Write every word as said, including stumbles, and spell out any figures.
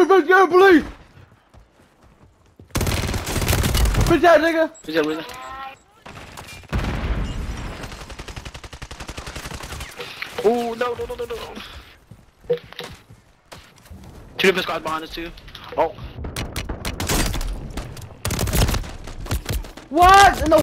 Bitch, bitch, get police! Bitch out, nigga! Bitch out, bitch out. Oh, no, no, no, no, no. Two different squads behind us, too. Oh. What? No.